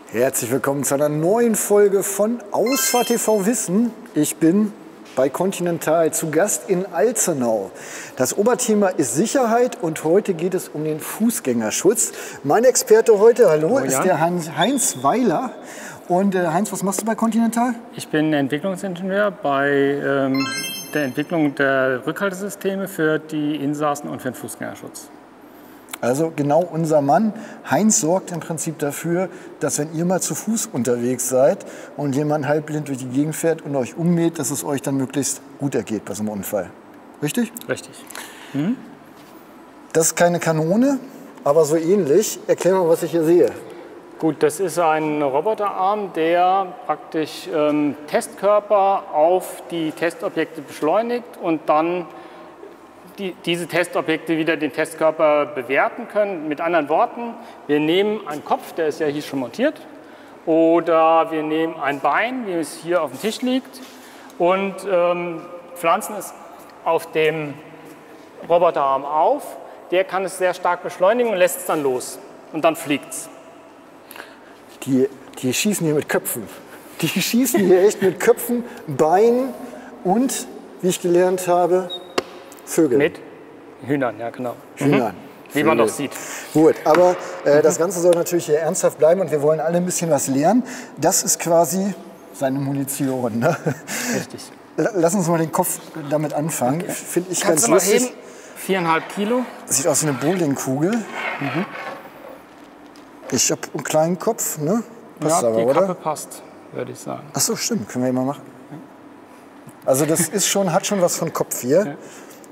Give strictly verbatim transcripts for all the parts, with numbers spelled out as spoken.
Herzlich willkommen zu einer neuen Folge von Ausfahrt T V Wissen. Ich bin bei Continental zu Gast in Alzenau. Das Oberthema ist Sicherheit und heute geht es um den Fußgängerschutz. Mein Experte heute, hallo, hallo ist der Heinz, Heinz Weiler. Und äh, Heinz, was machst du bei Continental? Ich bin Entwicklungsingenieur bei ähm, der Entwicklung der Rückhaltesysteme für die Insassen und für den Fußgängerschutz. Also genau unser Mann. Heinz sorgt im Prinzip dafür, dass wenn ihr mal zu Fuß unterwegs seid und jemand halbblind durch die Gegend fährt und euch ummäht, dass es euch dann möglichst gut ergeht bei so einem Unfall. Richtig? Richtig. Mhm. Das ist keine Kanone, aber so ähnlich. Erklär mal, was ich hier sehe. Gut, das ist ein Roboterarm, der praktisch ähm, Testkörper auf die Testobjekte beschleunigt und dann die, diese Testobjekte wieder den Testkörper bewerten können. Mit anderen Worten, wir nehmen einen Kopf, der ist ja hier schon montiert, oder wir nehmen ein Bein, wie es hier auf dem Tisch liegt, und ähm, pflanzen es auf dem Roboterarm auf. Der kann es sehr stark beschleunigen und lässt es dann los. Und dann fliegt es. Die, die schießen hier mit Köpfen. Die schießen hier echt mit Köpfen, Beinen und, wie ich gelernt habe, Vögel. Mit Hühnern, ja genau. Hühnern. Mhm. Wie man doch sieht. Gut, aber äh, das Ganze soll natürlich hier ernsthaft bleiben und wir wollen alle ein bisschen was lernen. Das ist quasi seine Munition. Ne? Richtig. Lass uns mal den Kopf damit anfangen. Okay. Finde ich Kannst ganz du mal lustig. heben? Viereinhalb Kilo. Das sieht aus wie eine Bowlingkugel. Mhm. Ich habe einen kleinen Kopf, ne? Passt ja, aber, die oder? Kappe passt, würde ich sagen. Ach so, stimmt. Können wir ja mal machen. Also das ist schon, hat schon was von Kopf hier. Ja.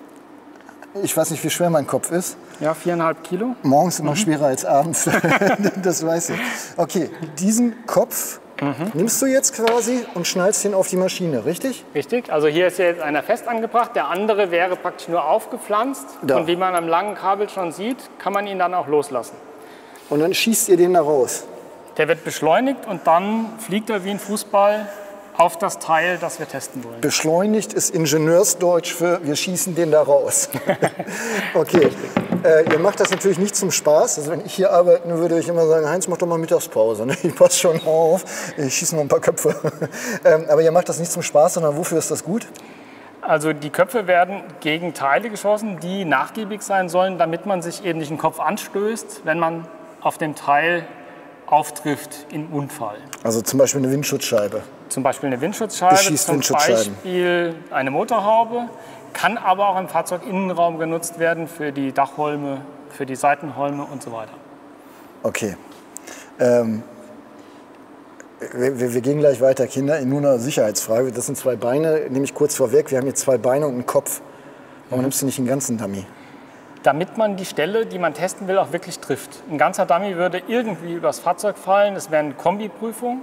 Ich weiß nicht, wie schwer mein Kopf ist. Ja, viereinhalb Kilo. Morgens immer mhm. schwerer als abends. Das weiß ich. Okay, diesen Kopf mhm. nimmst du jetzt quasi und schnallst ihn auf die Maschine, richtig? Richtig. Also hier ist jetzt einer fest angebracht. Der andere wäre praktisch nur aufgepflanzt. Da. Und wie man am langen Kabel schon sieht, kann man ihn dann auch loslassen. Und dann schießt ihr den da raus? Der wird beschleunigt und dann fliegt er wie ein Fußball auf das Teil, das wir testen wollen. Beschleunigt ist Ingenieursdeutsch für wir schießen den da raus. Okay, äh, ihr macht das natürlich nicht zum Spaß. Also wenn ich hier arbeiten würde, würde ich immer sagen, Heinz, mach doch mal Mittagspause. Ne? Ich passe schon auf, ich schieße noch ein paar Köpfe. ähm, aber ihr macht das nicht zum Spaß, sondern wofür ist das gut? Also die Köpfe werden gegen Teile geschossen, die nachgiebig sein sollen, damit man sich eben nicht den Kopf anstößt, wenn man auf dem Teil auftrifft im Unfall. Also zum Beispiel eine Windschutzscheibe. Zum Beispiel eine Windschutzscheibe, zum Beispiel eine Motorhaube, kann aber auch im Fahrzeuginnenraum genutzt werden für die Dachholme, für die Seitenholme und so weiter. Okay. Ähm, wir, wir gehen gleich weiter, Kinder. Nur eine Sicherheitsfrage. Das sind zwei Beine, nehme ich kurz vorweg. Wir haben hier zwei Beine und einen Kopf. Warum nimmst du nicht einen ganzen Dummy? Damit man die Stelle, die man testen will, auch wirklich trifft. Ein ganzer Dummy würde irgendwie übers Fahrzeug fallen. Das wäre eine Kombiprüfung,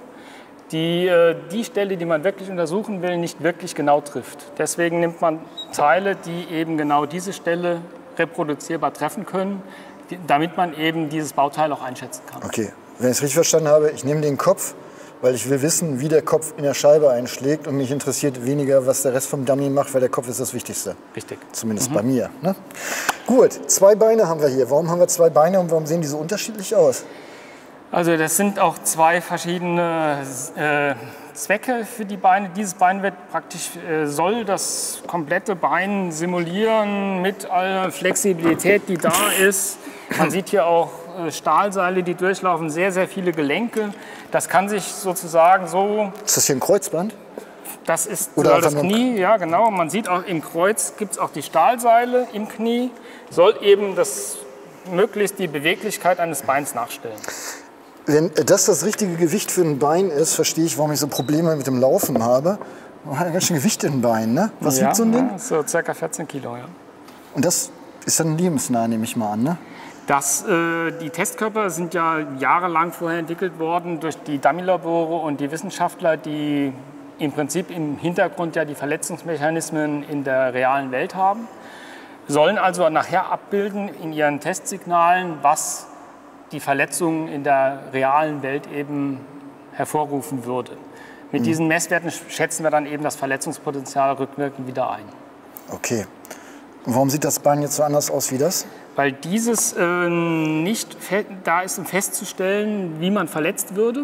die äh, die Stelle, die man wirklich untersuchen will, nicht wirklich genau trifft. Deswegen nimmt man Teile, die eben genau diese Stelle reproduzierbar treffen können, die, damit man eben dieses Bauteil auch einschätzen kann. Okay, wenn ich es richtig verstanden habe, ich nehme den Kopf, weil ich will wissen, wie der Kopf in der Scheibe einschlägt und mich interessiert weniger, was der Rest vom Dummy macht, weil der Kopf ist das Wichtigste. Richtig. Zumindest mhm. bei mir. Ne? Gut, zwei Beine haben wir hier. Warum haben wir zwei Beine und warum sehen die so unterschiedlich aus? Also das sind auch zwei verschiedene äh, Zwecke für die Beine. Dieses Bein wird praktisch, äh, soll das komplette Bein simulieren mit aller Flexibilität, die da ist. Man sieht hier auch äh, Stahlseile, die durchlaufen, sehr, sehr viele Gelenke. Das kann sich sozusagen so... Ist das hier ein Kreuzband? Das ist Oder das Knie, ja genau. Man sieht auch im Kreuz gibt es auch die Stahlseile im Knie. Soll eben das, möglichst die Beweglichkeit eines Beins nachstellen. Wenn das das richtige Gewicht für ein Bein ist, verstehe ich, warum ich so Probleme mit dem Laufen habe. Man hat ja ganz schön Gewicht in den Beinen, ne? Was ja, wiegt so ein Ding? Ja, so circa vierzehn Kilo, ja. Und das ist dann lebensnah, nehme ich mal an, ne? Das, äh, die Testkörper sind ja jahrelang vorher entwickelt worden durch die Dummy-Labore und die Wissenschaftler, die im Prinzip im Hintergrund ja die Verletzungsmechanismen in der realen Welt haben. Sollen also nachher abbilden in ihren Testsignalen, was die Verletzung in der realen Welt eben hervorrufen würde. Mit mhm. diesen Messwerten schätzen wir dann eben das Verletzungspotenzial rückwirkend wieder ein. Okay. Und warum sieht das Bein jetzt so anders aus wie das? Weil dieses äh, nicht da ist, um festzustellen, wie man verletzt würde.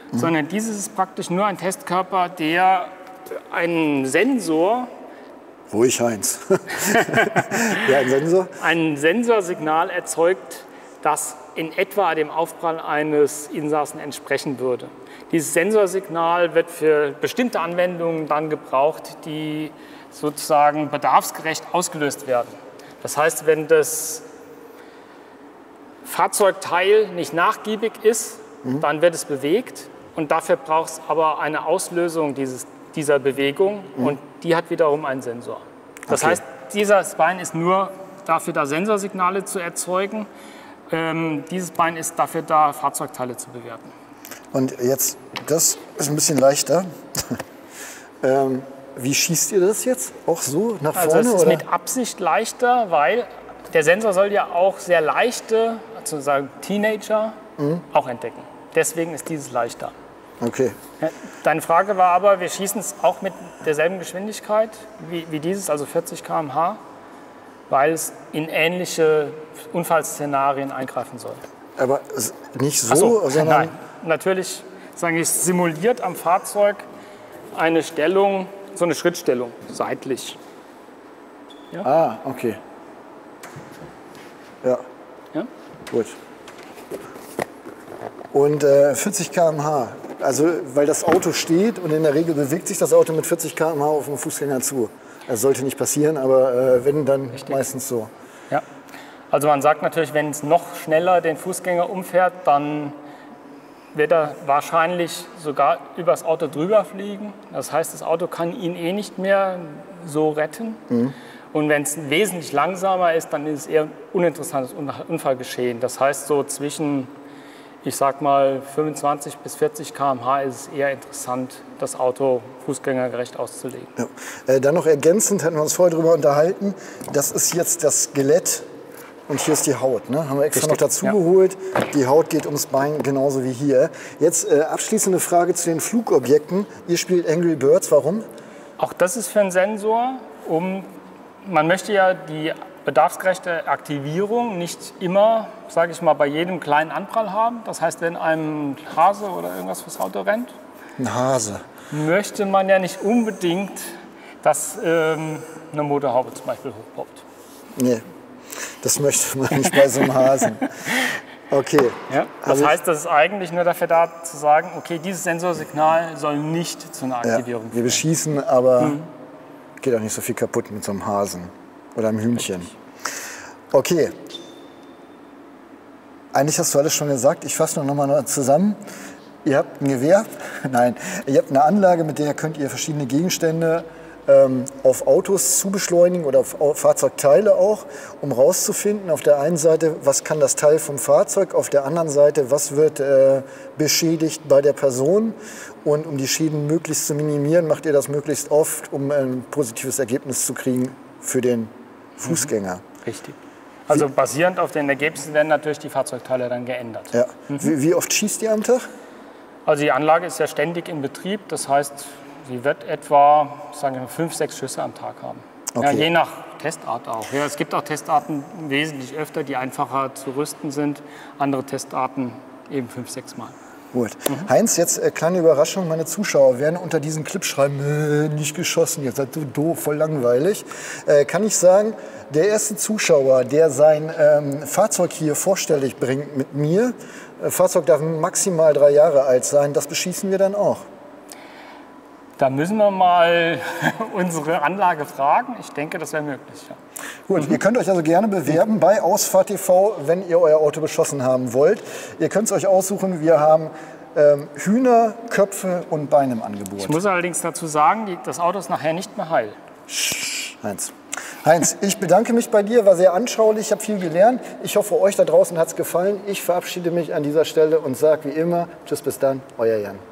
mhm. sondern dieses ist praktisch nur ein Testkörper, der einen Sensor, ruhig Heinz, ja, ein Sensor, ein Sensorsignal erzeugt, das in etwa dem Aufprall eines Insassen entsprechen würde. Dieses Sensorsignal wird für bestimmte Anwendungen dann gebraucht, die sozusagen bedarfsgerecht ausgelöst werden. Das heißt, wenn das Fahrzeugteil nicht nachgiebig ist, mhm. dann wird es bewegt und dafür braucht es aber eine Auslösung dieses, dieser Bewegung mhm. und die hat wiederum einen Sensor. Das okay. heißt, dieses Bein ist nur dafür da, Sensorsignale zu erzeugen. Ähm, dieses Bein ist dafür da, Fahrzeugteile zu bewerten. Und jetzt, das ist ein bisschen leichter. ähm, wie schießt ihr das jetzt? Auch so nach vorne? Also es ist oder? mit Absicht leichter, weil der Sensor soll ja auch sehr leichte, sozusagen Teenager, mhm. auch entdecken. Deswegen ist dieses leichter. Okay. Deine Frage war aber, wir schießen es auch mit derselben Geschwindigkeit wie, wie dieses, also vierzig Kilometer pro Stunde, weil es in ähnliche Unfallszenarien eingreifen soll. Aber nicht so, so sondern... Nein, natürlich sagen ich, simuliert am Fahrzeug eine Stellung, so eine Schrittstellung, seitlich. Ja? Ah, okay. Ja. Ja? Gut. Und äh, vierzig Kilometer pro Stunde, also weil das Auto steht und in der Regel bewegt sich das Auto mit vierzig Kilometer pro Stunde auf den Fußgänger zu. Das sollte nicht passieren, aber äh, wenn, dann Richtig. meistens so. Ja. Also man sagt natürlich, wenn es noch schneller den Fußgänger umfährt, dann wird er wahrscheinlich sogar übers Auto drüber fliegen. Das heißt, das Auto kann ihn eh nicht mehr so retten. Mhm. Und wenn es wesentlich langsamer ist, dann ist es eher ein uninteressantes Unfallgeschehen. Das heißt, so zwischen, ich sag mal, fünfundzwanzig bis vierzig Kilometer pro Stunde ist es eher interessant, das Auto fußgängergerecht auszulegen. Ja. Äh, dann noch ergänzend, hatten wir uns vorher darüber unterhalten, das ist jetzt das Skelett. Und hier ist die Haut, ne? Haben wir extra Richtig, noch dazu ja. geholt. Die Haut geht ums Bein, genauso wie hier. Jetzt äh, abschließende Frage zu den Flugobjekten. Ihr spielt Angry Birds, warum? Auch das ist für einen Sensor. Um, man möchte ja die bedarfsgerechte Aktivierung nicht immer, sage ich mal, bei jedem kleinen Anprall haben. Das heißt, wenn einem Hase oder irgendwas fürs Auto rennt, ein Hase, möchte man ja nicht unbedingt, dass ähm, eine Motorhaube zum Beispiel hochpoppt. Nee. Das möchte man nicht bei so einem Hasen. Okay. Ja, das also heißt, das ist eigentlich nur dafür da, zu sagen, okay, dieses Sensorsignal soll nicht zu einer Aktivierung führen. Ja, wir beschießen, aber mhm. geht auch nicht so viel kaputt mit so einem Hasen oder einem Hühnchen. Richtig. Okay. Eigentlich hast du alles schon gesagt. Ich fasse noch mal zusammen. Ihr habt ein Gewehr. Nein, ihr habt eine Anlage, mit der könnt ihr verschiedene Gegenstände auf Autos zu beschleunigen oder auf Fahrzeugteile auch, um rauszufinden, auf der einen Seite, was kann das Teil vom Fahrzeug, auf der anderen Seite, was wird äh, beschädigt bei der Person, und um die Schäden möglichst zu minimieren, macht ihr das möglichst oft, um ein positives Ergebnis zu kriegen für den Fußgänger. Mhm. Richtig. Also wie, basierend auf den Ergebnissen werden natürlich die Fahrzeugteile dann geändert. Ja. Mhm. Wie, wie oft schießt ihr am Tag? Also die Anlage ist ja ständig in Betrieb, das heißt, sie wird etwa, sagen wir, fünf, sechs Schüsse am Tag haben. Okay. Ja, je nach Testart auch. Ja, es gibt auch Testarten wesentlich öfter, die einfacher zu rüsten sind. Andere Testarten eben fünf, sechs Mal. Gut. Mhm. Heinz, jetzt äh, kleine Überraschung. Meine Zuschauer werden unter diesen Clip schreiben, äh, nicht geschossen, ihr seid so doof, voll langweilig. Äh, kann ich sagen, der erste Zuschauer, der sein ähm, Fahrzeug hier vorstellig bringt mit mir, äh, Fahrzeug darf maximal drei Jahre alt sein, das beschießen wir dann auch. Da müssen wir mal unsere Anlage fragen. Ich denke, das wäre möglich. Ja. Gut, mhm. Ihr könnt euch also gerne bewerben bei Ausfahrt T V, wenn ihr euer Auto beschossen haben wollt. Ihr könnt es euch aussuchen. Wir haben ähm, Hühner, Köpfe und Beine im Angebot. Ich muss allerdings dazu sagen, die, das Auto ist nachher nicht mehr heil. Heinz. Heinz, ich bedanke mich bei dir, war sehr anschaulich, ich habe viel gelernt. Ich hoffe, euch da draußen hat es gefallen. Ich verabschiede mich an dieser Stelle und sage wie immer, tschüss, bis dann, euer Jan.